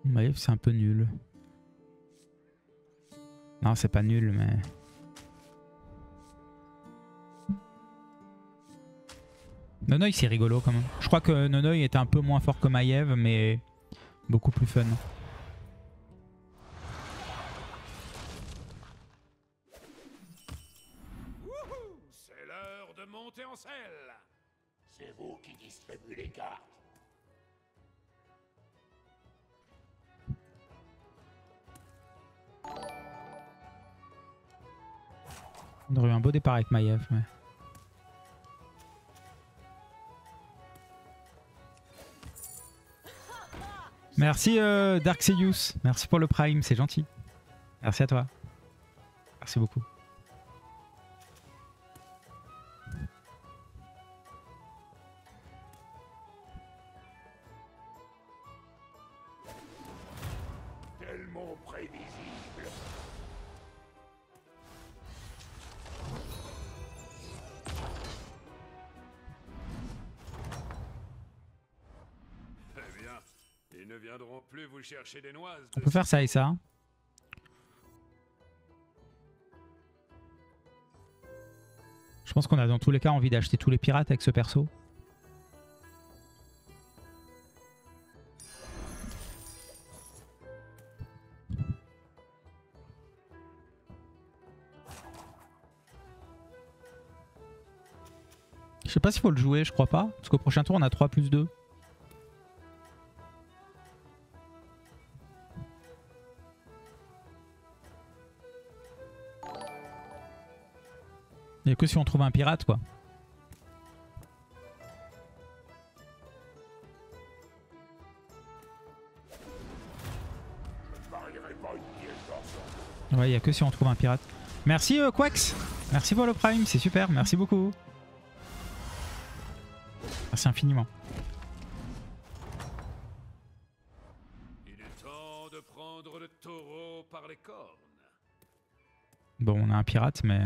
Maïf, c'est un peu nul. Non, c'est pas nul, mais... Nonoï, c'est rigolo quand même. Je crois que Nonoï était un peu moins fort que Maiev, mais beaucoup plus fun. C'est l'heure de monter en selle. C'est vous qui distribuez les cartes. On aurait eu un beau départ avec Maiev, mais... Merci Darkseus, merci pour le Prime, c'est gentil. Merci à toi. Merci beaucoup. Tellement prévisible. Eh bien, ils ne viendront plus vous chercher des noises. On peut faire ça et ça. Je pense qu'on a dans tous les cas envie d'acheter tous les pirates avec ce perso. Je sais pas s'il faut le jouer, je crois pas. Parce qu'au prochain tour on a 3+2. Il n'y a que si on trouve un pirate quoi. Ouais, il n'y a que si on trouve un pirate. Merci Quax. Merci pour le Prime, c'est super, merci beaucoup. Merci infiniment. Il est temps de prendre le taureau par les cornes. Bon, on a un pirate, mais...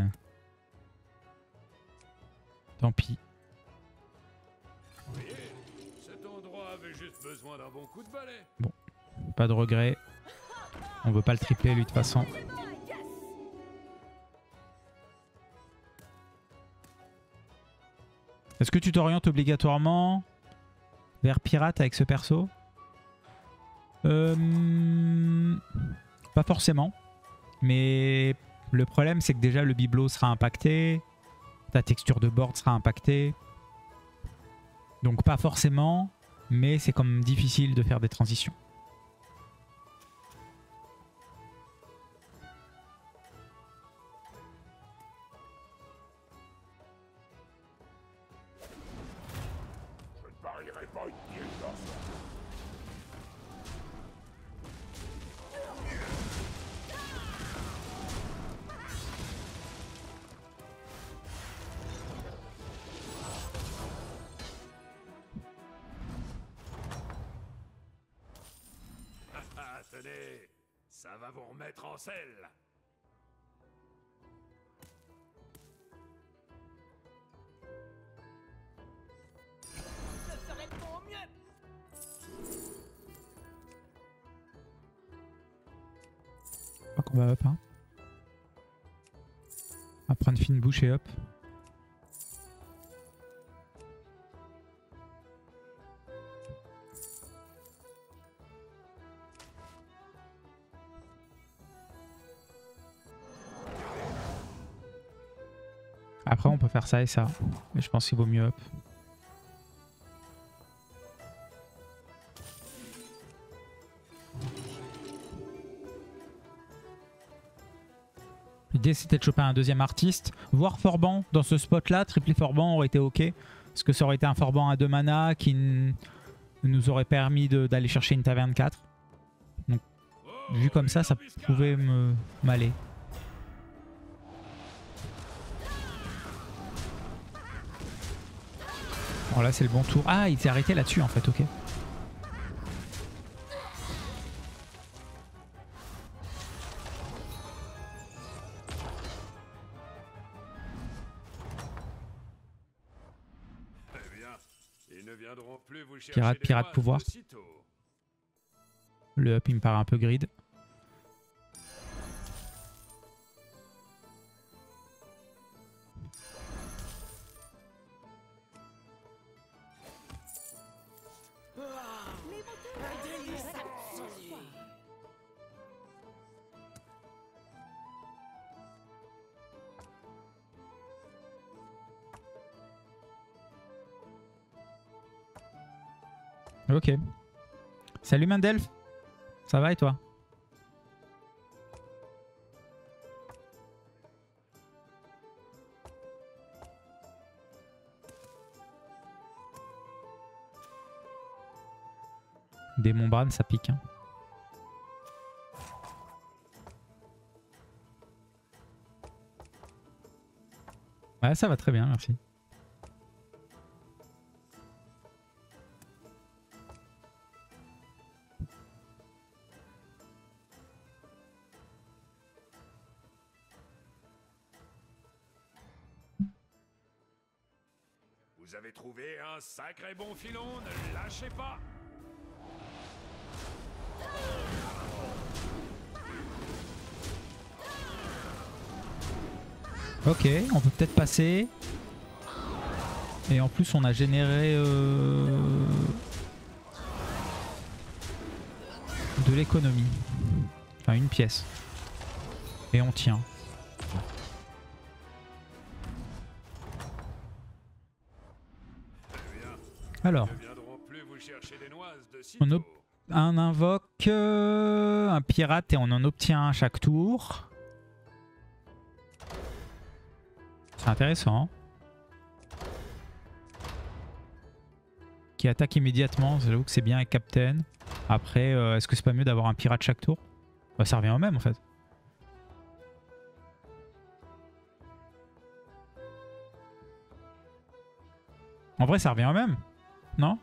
Tant pis. Vous voyez, cet endroit avait juste besoin d'un bon coup de balai. Bon, pas de regret. On veut pas le tripler lui de toute façon. Est-ce que tu t'orientes obligatoirement vers pirate avec ce perso? Pas forcément. Mais le problème c'est que déjà le bibelot sera impacté. Ta texture de board sera impactée. Donc pas forcément. Mais c'est quand même difficile de faire des transitions. Je ne parierai pas une pièce d'argent. Ah, tenez, ça va vous remettre en selle. Je crois qu'on va up. Hein. On va prendre fine bouche et up. Après on peut faire ça et ça. Mais je pense qu'il vaut mieux up. L'idée c'était de choper un deuxième artiste. Voir Forban dans ce spot là. Tripler Forban aurait été ok. Parce que ça aurait été un Forban à 2 mana qui nous aurait permis d'aller chercher une taverne 4. Donc vu comme ça pouvait m'aller. Bon là c'est le bon tour. Ah il s'est arrêté là-dessus en fait, ok. Eh bien, ils ne viendront plus vous chercher Pirate, des pirate noises pouvoir. aussitôt. Le up il me paraît un peu grid. Ok. Salut Mandelf. Ça va et toi? Démon Bran, ça pique. Hein. Ouais, ça va très bien, merci. Vous avez trouvé un sacré bon filon, ne lâchez pas. Ok, on peut peut-être passer. Et en plus on a généré de l'économie. Enfin une pièce. Et on tient. Alors, on invoque un pirate et on en obtient un chaque tour. C'est intéressant. Qui attaque immédiatement, j'avoue que c'est bien avec Captain. Après, est-ce que c'est pas mieux d'avoir un pirate chaque tour? Bah, ça revient au même en fait. En vrai, ça revient au même, non?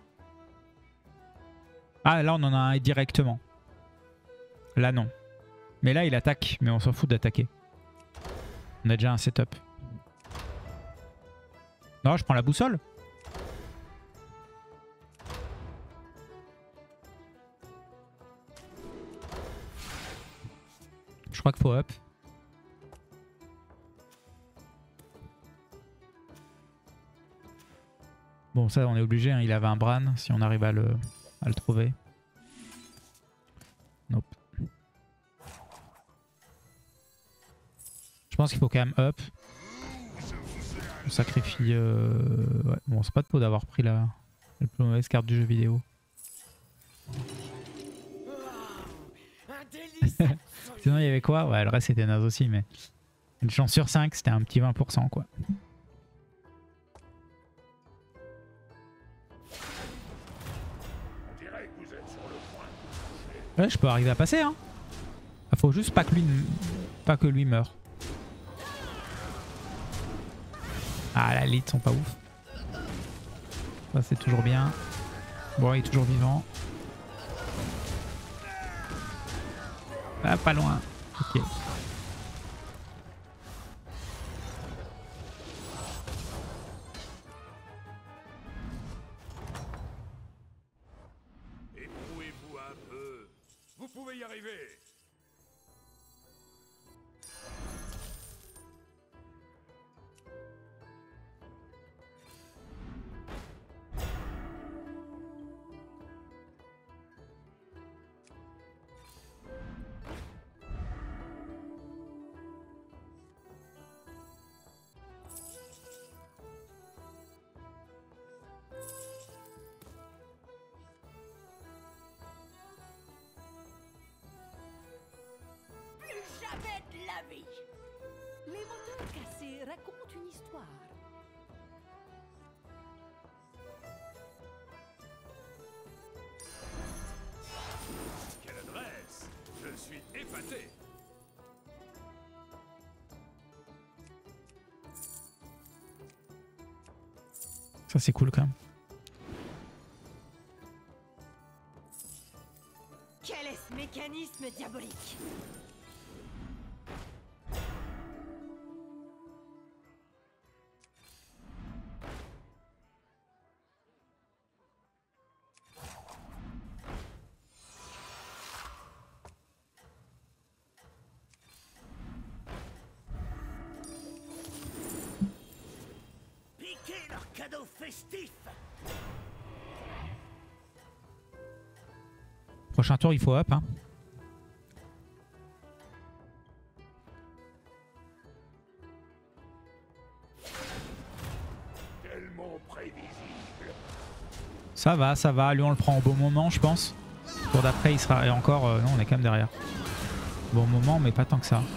Ah, là, on en a un directement. Là, non. Mais là, il attaque, mais on s'en fout d'attaquer. On a déjà un setup. Non, je prends la boussole. Je crois qu'il faut up. Bon, ça, on est obligé. Hein. Il avait un Bran, si on arrive à le trouver. Nope. Je pense qu'il faut quand même up. On sacrifie... Ouais. Bon, c'est pas de peau d'avoir pris la plus mauvaise carte du jeu vidéo. Sinon, il y avait quoi? Ouais, le reste c'était naze aussi, mais... Une chance sur 5, c'était un petit 20%, quoi. Ouais, je peux arriver à passer, hein. Faut juste pas que lui meure. Ah, la lead sont pas ouf. Ça, c'est toujours bien. Bon, il est toujours vivant. Ah, pas loin. Ok. Ébrouez-vous un peu. Vous pouvez y arriver. Les moteurs cassés racontent une histoire. Quelle adresse! Je suis épaté! Ça, c'est cool quand même. Quel est ce mécanisme diabolique? Piquez leur cadeau festif. Prochain tour, il faut up. Hein. Tellement prévisible. Ça va. Lui, on le prend au bon moment, je pense. Tour d'après, il sera... Et encore, non, on est quand même derrière. Bon moment, mais pas tant que ça.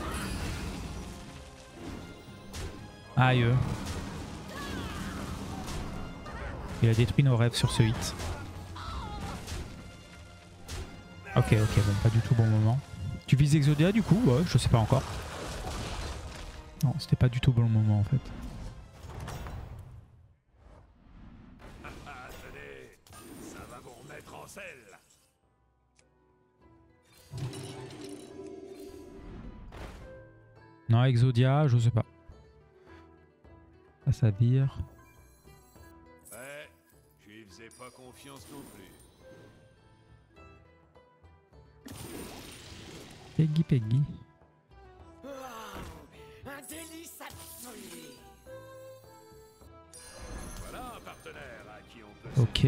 Aïe. Il a détruit nos rêves sur ce hit. Ok, bon, pas du tout bon moment. Tu vises Exodia du coup? Ouais, je sais pas encore. Non, c'était pas du tout bon moment en fait. Tenez, ça va vous remettre en selle. Non, Exodia, je sais pas. Ça vire. Ouais, je lui faisais pas confiance non plus. Peggy. Un délice absolu. Voilà un partenaire à qui on peut... Ok.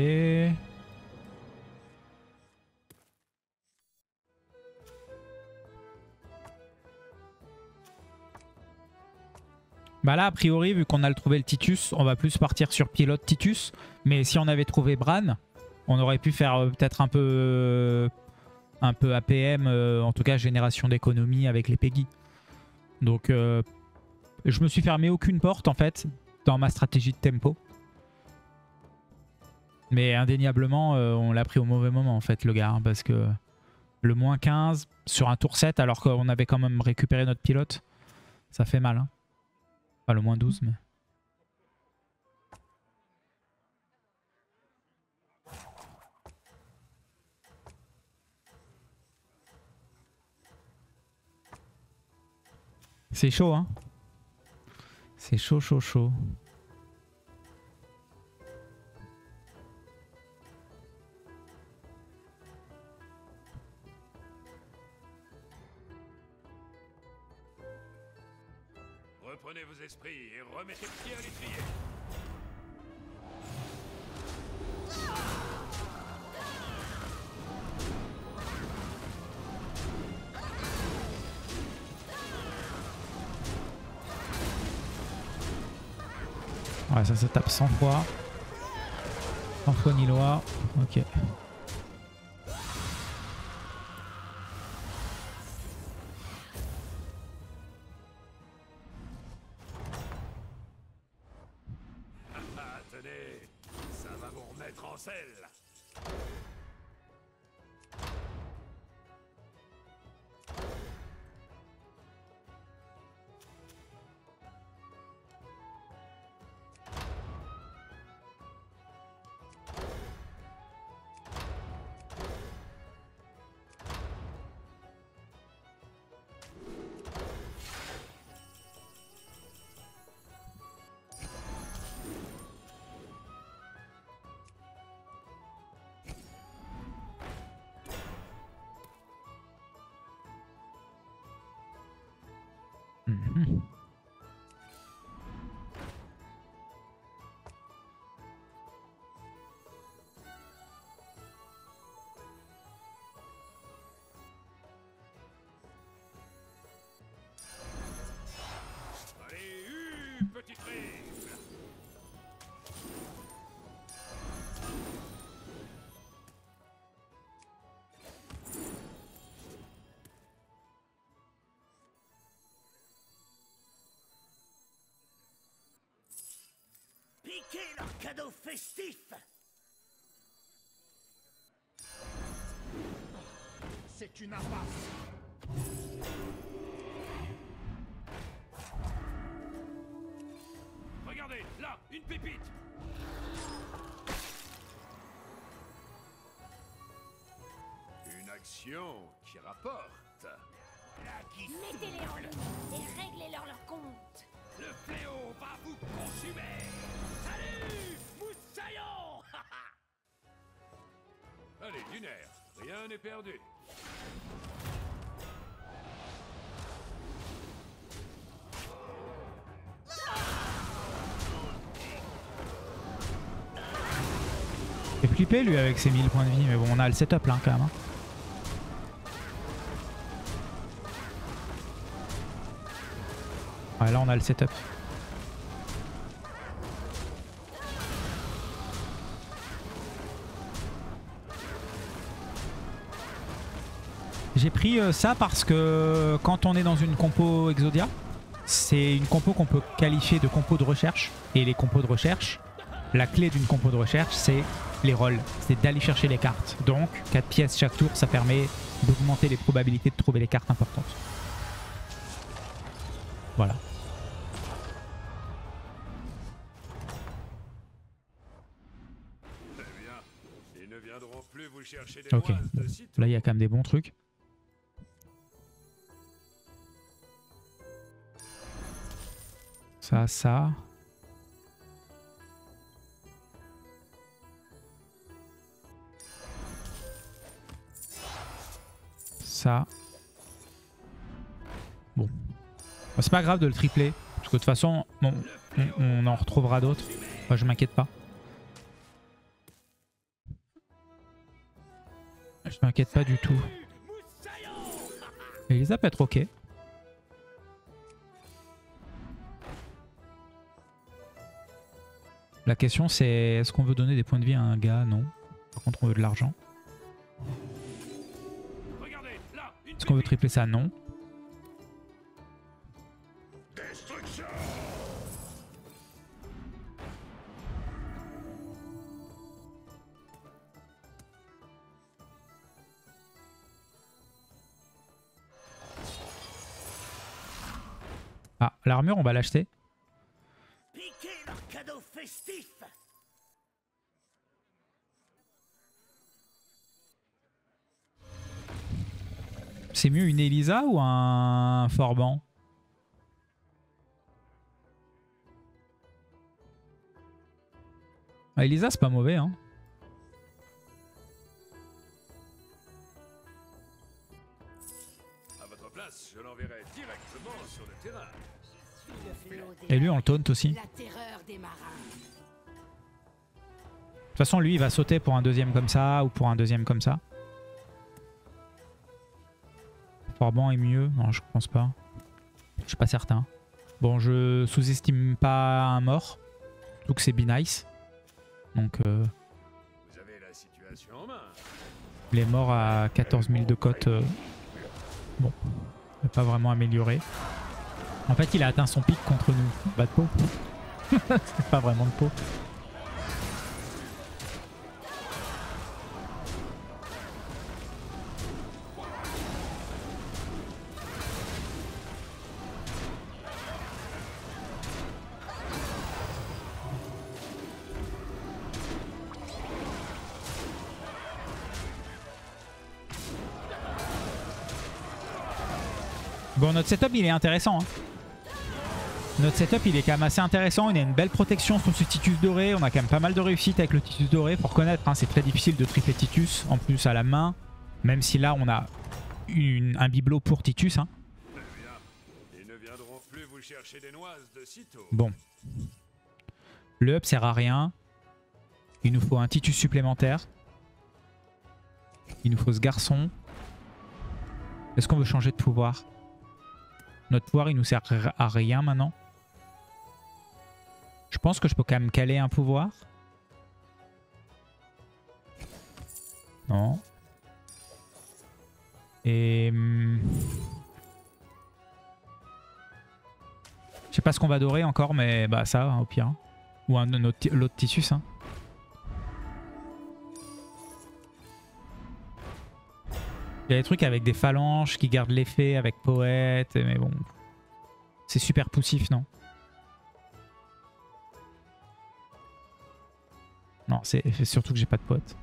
Bah là, a priori, vu qu'on a trouvé le Titus, on va plus partir sur pilote Titus. Mais si on avait trouvé Bran, on aurait pu faire peut-être un peu APM, en tout cas génération d'économie avec les Peggy. Donc je me suis fermé aucune porte en fait dans ma stratégie de tempo. Mais indéniablement, on l'a pris au mauvais moment en fait le gars. Hein, parce que le moins 15 sur un tour 7 alors qu'on avait quand même récupéré notre pilote, ça fait mal. Hein. Pas le moins 12 mais... C'est chaud, hein. C'est chaud. Reprenez vos esprits et remettez le pied à l'étrier. Ouais, ça tape 100 fois. 100 fois Niloa. Ok. Tenez, ça va vous remettre en selle. Mhm. Allez, petite rifle. Piquez leur cadeau festif. C'est une impasse. Regardez, là, une pépite. Une action qui rapporte. La qui Mettez-les en ligne et réglez-leur leur compte. Le fléau va vous consumer. Salut, moussaillon. Allez, d'une air, rien n'est perdu. Il fait flipper lui avec ses 1000 points de vie, mais bon, on a le setup là quand même. Hein. Ouais, là on a le setup. J'ai pris ça parce que quand on est dans une compo Exodia, c'est une compo qu'on peut qualifier de compo de recherche. Et les compos de recherche, la clé d'une compo de recherche, c'est les rolls. C'est d'aller chercher les cartes. Donc 4 pièces chaque tour, ça permet d'augmenter les probabilités de trouver les cartes importantes. Voilà. Très bien. Ils ne viendront plus vous chercher des Ok. noises de sitôt. Là, il y a quand même des bons trucs. Ça, ça. Ça. Bon. C'est pas grave de le tripler. Parce que de toute façon, bon, on en retrouvera d'autres. Moi, je m'inquiète pas. Je m'inquiète pas du tout. Elisa peut être ok. La question c'est, est-ce qu'on veut donner des points de vie à un gars? Non. Par contre on veut de l'argent. Regardez, là, une Est-ce qu'on veut tripler ça? Non. Destruction. Ah, l'armure on va l'acheter. Piquez leur cadeau festif. C'est mieux une Elisa ou un Forban? Ah, Elisa c'est pas mauvais hein. à votre place, je l'enverrai directement sur le terrain. Et lui on le taunt aussi. De La terreur des marins. toute façon lui il va sauter pour un deuxième comme ça ou pour un deuxième comme ça. Forban est mieux? Non je pense pas. Je suis pas certain. Bon je sous-estime pas un mort. Surtout que c'est Be Nice. Donc Vous avez la situation en main. les morts à 14 000 de cote. Bon. Il pas vraiment amélioré. En fait il a atteint son pic contre nous. Bas de peau. C'est pas vraiment de peau. Bon, notre setup il est intéressant. Hein. Notre setup il est quand même assez intéressant. Il a une belle protection sur ce Titus doré. On a quand même pas mal de réussite avec le Titus doré. Faut reconnaître, hein, c'est très difficile de tripler Titus. En plus à la main. Même si là on a un bibelot pour Titus. Hein. Très bien. Ils ne viendront plus vous chercher des noises de sitôt. Bon. Le up sert à rien. Il nous faut un Titus supplémentaire. Il nous faut ce garçon. Est-ce qu'on veut changer de pouvoir? Notre pouvoir il nous sert à rien maintenant. Je pense que je peux quand même caler un pouvoir. Non. Et... je sais pas ce qu'on va dorer encore, mais bah ça, hein, au pire. Ou l'autre Titus. Hein. Il y a des trucs avec des phalanges qui gardent l'effet avec poète, mais bon. C'est super poussif, non? Non, c'est surtout que j'ai pas de poète.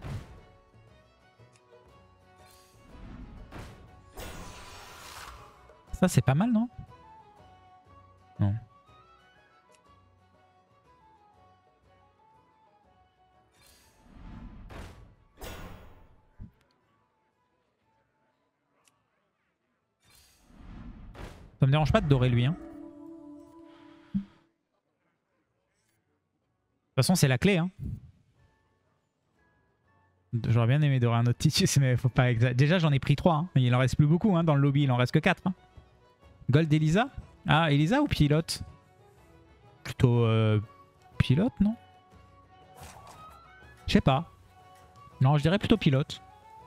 Ça, c'est pas mal, non? Non. Ça me dérange pas de dorer lui. Hein. De toute façon, c'est la clé. Hein. J'aurais bien aimé dorer un autre Titus, mais faut pas exagérer. Déjà, j'en ai pris 3. Hein. Il en reste plus beaucoup hein, dans le lobby. Il en reste que 4. Hein. Gold Elisa. Ah, Elisa ou pilote? Plutôt pilote, non? Je sais pas. Non, je dirais plutôt pilote.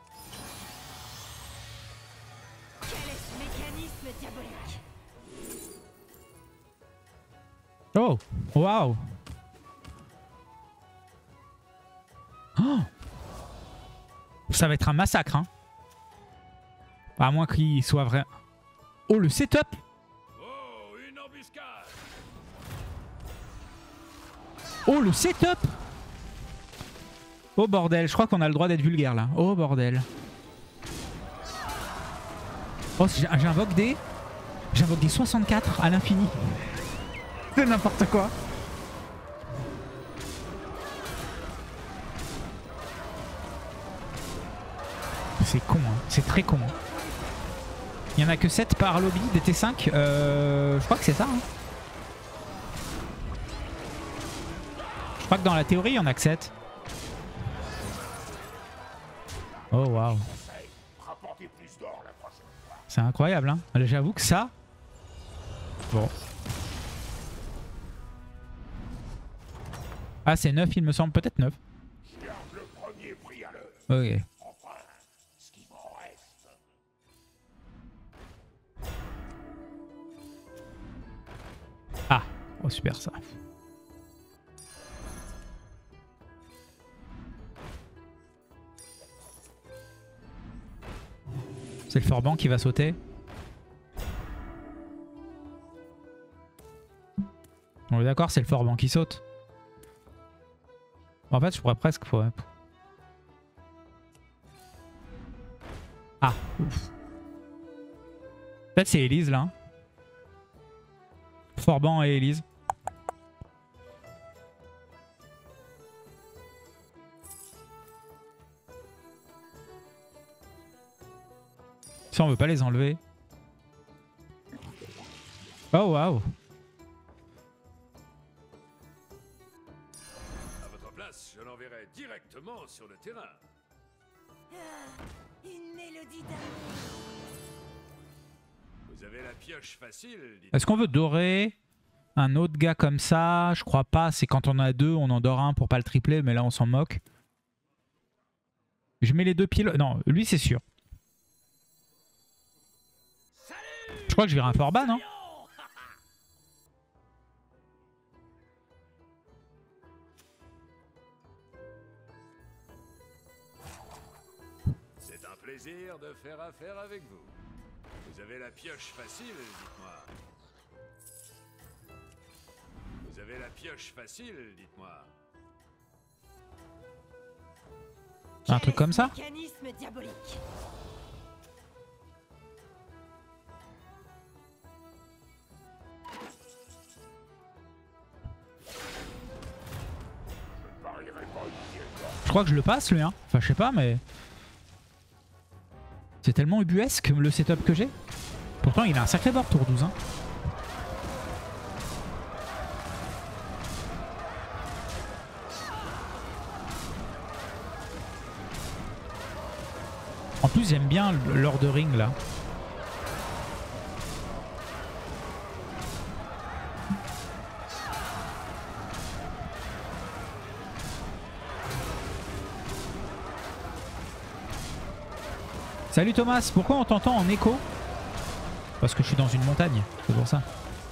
Quel est ce mécanisme diabolique? Oh, waouh. Oh, ça va être un massacre, hein. À moins qu'il soit vrai. Oh, le setup. Oh, une embuscade! Oh, le setup. Oh, bordel. Je crois qu'on a le droit d'être vulgaire, là. Oh, bordel. Oh, j'invoque des... J'invoque des 64 à l'infini. C'est n'importe quoi. C'est con, hein. C'est très con. Hein. Il n'y en a que 7 par lobby des T5. Je crois que c'est ça. Hein. Je crois que dans la théorie, il y en a que 7. Oh, waouh. C'est incroyable, hein. J'avoue que ça... Bon. Ah, c'est 9, il me semble. Peut-être 9. Ok. Ah, oh super ça. C'est le Forban qui va sauter. On est d'accord, c'est le Forban qui saute. En fait, je pourrais presque... Ouais. Ah, ouf. Peut-être c'est Elise là. Forban et Elise. Si on veut pas les enlever. Oh waouh. À votre place, je l'enverrai directement sur le terrain. Une mélodie d'amour. Vous avez la pioche facile, dites. Est-ce qu'on veut dorer un autre gars comme ça? Je crois pas. C'est quand on a deux, on en dort un pour pas le tripler. Mais là, on s'en moque. Je mets les deux pilotes. Non, lui, c'est sûr. Je crois que je verrai un Forban, non? C'est un plaisir de faire affaire avec vous. Vous avez la pioche facile, dites-moi. Vous avez la pioche facile, dites-moi. Un truc comme ça? Mécanisme diabolique. Je crois que je le passe, lui. Hein. Enfin, je sais pas, mais... C'est tellement ubuesque, le setup que j'ai. Pourtant, il a un sacré board tour 12. Hein. En plus, j'aime bien l'ordering, là. Salut Thomas, pourquoi on t'entend en écho? Parce que je suis dans une montagne, c'est pour ça.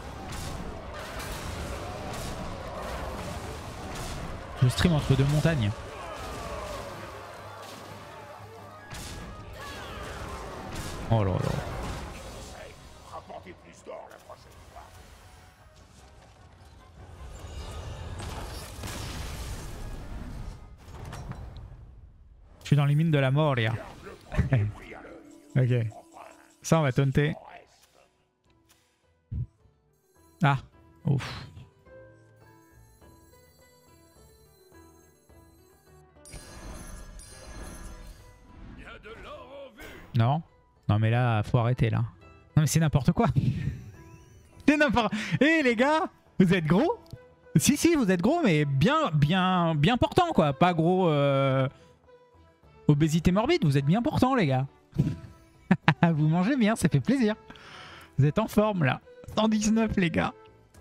Je stream entre deux montagnes. Oh là là. Je suis dans les mines de la Moria. Ok. Ça, on va taunter. Ah. Ouf. Il y a de l'or en vue. Non. Non, mais là, faut arrêter, là. Non, mais c'est n'importe quoi. C'est n'importe... Eh, les gars, vous êtes gros? Si, si, vous êtes gros, mais bien portant, quoi. Pas gros... Obésité morbide, vous êtes bien portant les gars. Vous mangez bien, ça fait plaisir. Vous êtes en forme là. 119 les gars.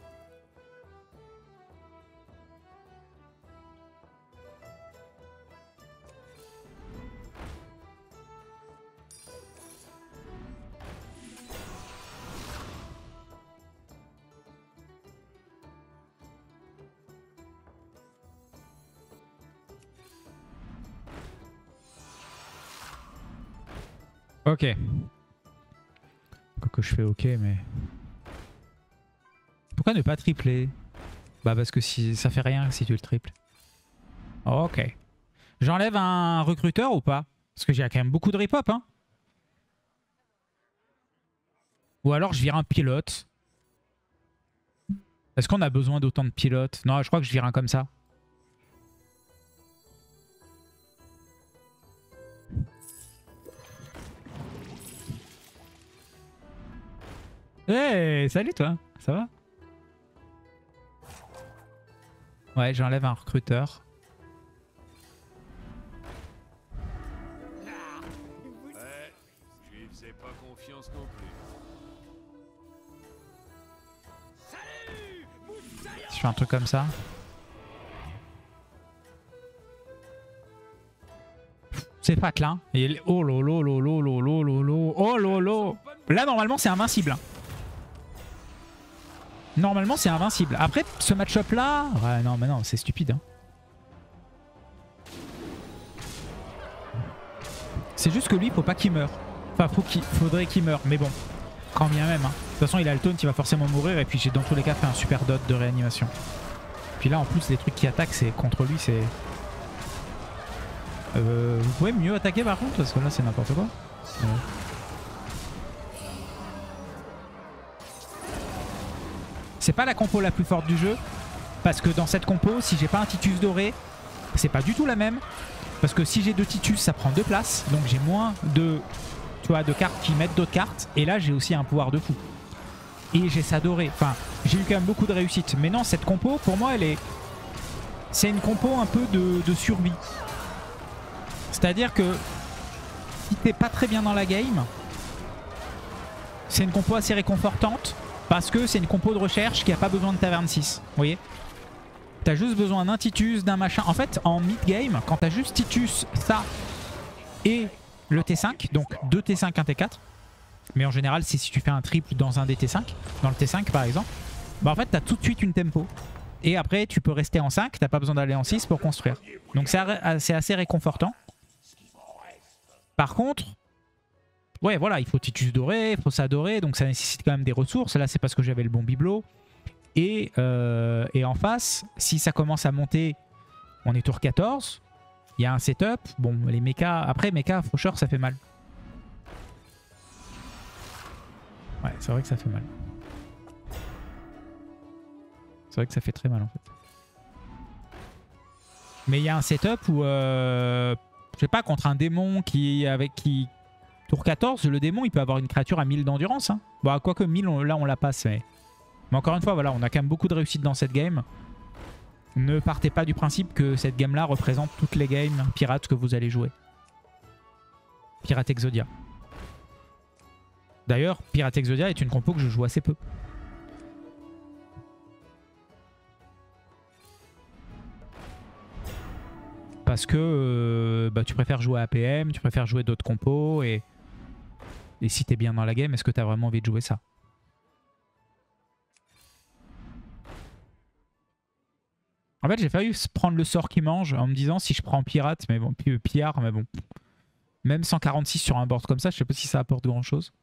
Ok. Quoique je fais ok, mais... Pourquoi ne pas tripler? Bah parce que si ça fait rien si tu le triples. Ok. J'enlève un recruteur ou pas? Parce que j'ai quand même beaucoup de rip-hop, hein. Ou alors je vire un pilote. Est-ce qu'on a besoin d'autant de pilotes? Non, je crois que je vire un comme ça. Hey, salut toi, ça va? Ouais, j'enlève un recruteur. Ouais, je lui faisais pas confiance non plus. Si je fais un truc comme ça. C'est fat là. Et oh lolo lolo lolo lolo. Oh lolo. Là normalement c'est invincible. Normalement c'est invincible. Après ce match-up là... Ouais non mais non c'est stupide. Hein. C'est juste que lui faut pas qu'il meure. Enfin faudrait qu'il meure. Mais bon. Quand bien même. Hein. De toute façon il a le taunt, il va forcément mourir. Et puis j'ai dans tous les cas fait un super dot de réanimation. Puis là en plus les trucs qui attaquent c'est contre lui c'est... vous pouvez mieux attaquer par contre parce que là c'est n'importe quoi. C'est pas la compo la plus forte du jeu parce que dans cette compo si j'ai pas un Titus doré c'est pas du tout la même parce que si j'ai 2 Titus ça prend 2 places donc j'ai moins de, tu vois, de cartes qui mettent d'autres cartes et là j'ai aussi un pouvoir de fou et j'ai ça doré. Enfin j'ai eu quand même beaucoup de réussite mais non cette compo pour moi elle est... C'est une compo un peu de survie. C'est-à-dire que si t'es pas très bien dans la game, c'est une compo assez réconfortante parce que c'est une compo de recherche qui a pas besoin de taverne 6. Vous voyez? T'as juste besoin d'un Titus, d'un machin. En fait, en mid-game, quand t'as juste Titus, ça et le T5, donc 2 T5, 1 T4, mais en général, c'est si tu fais un triple dans un des T5, dans le T5 par exemple, bah en fait, t'as tout de suite une tempo. Et après, tu peux rester en 5, t'as pas besoin d'aller en 6 pour construire. Donc c'est assez réconfortant. Par contre, ouais voilà, il faut Titus doré, il faut ça doré, donc ça nécessite quand même des ressources. Là c'est parce que j'avais le bon bibelot. Et en face, si ça commence à monter, on est tour 14, il y a un setup. Bon, les mechas, après mecha, faucheur ça fait mal. Ouais, c'est vrai que ça fait mal. C'est vrai que ça fait très mal en fait. Mais il y a un setup où... je sais pas, contre un démon qui tour 14, le démon il peut avoir une créature à 1000 d'endurance. Hein. Bon, quoique 1000, là on la passe. Mais encore une fois, voilà, on a quand même beaucoup de réussite dans cette game. Ne partez pas du principe que cette game là représente toutes les games pirates que vous allez jouer. Pirate Exodia. D'ailleurs, Pirate Exodia est une compo que je joue assez peu. Parce que bah, tu préfères jouer à APM, tu préfères jouer d'autres compos et si t'es bien dans la game, est-ce que t'as vraiment envie de jouer ça? En fait j'ai failli prendre le sort qui mange en me disant si je prends pirate, mais bon, pillard, mais bon. Même 146 sur un board comme ça, je sais pas si ça apporte grand chose.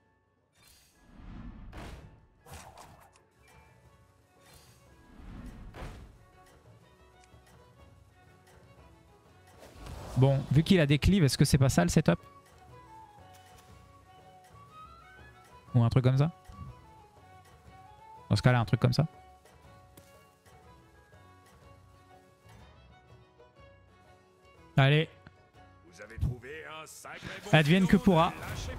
Bon, vu qu'il a des cleaves, est-ce que c'est pas ça le setup? Ou un truc comme ça? Dans ce cas-là, un truc comme ça. Allez. Vous avez trouvé un sacré bon Advienne que pourra.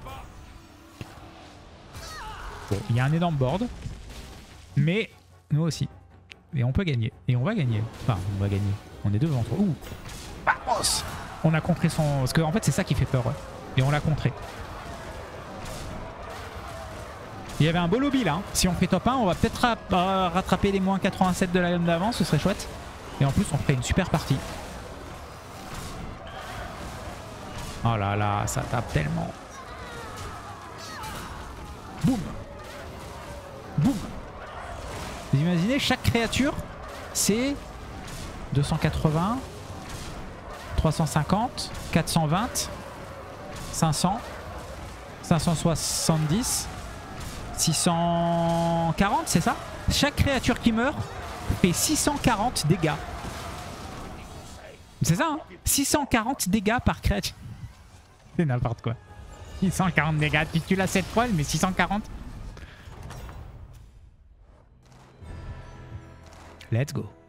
Bon, il y a un énorme board. Mais nous aussi. Et on peut gagner. Et on va gagner. Enfin, on va gagner. On est devant. Ouh. Vamos. On a contré son... Parce qu'en fait c'est ça qui fait peur. Ouais. Et on l'a contré. Il y avait un beau lobby là. Hein. Si on fait top 1, on va peut-être rattraper les moins 87 de la gamme d'avant. Ce serait chouette. Et en plus on ferait une super partie. Oh là là, ça tape tellement. Boum. Boum. Vous imaginez, chaque créature, c'est 280, 350, 420, 500, 570, 640, c'est ça? Chaque créature qui meurt fait 640 dégâts. C'est ça, hein? 640 dégâts par créature. C'est n'importe quoi. 640 dégâts. Tu tues la 7 fois, mais 640. Let's go.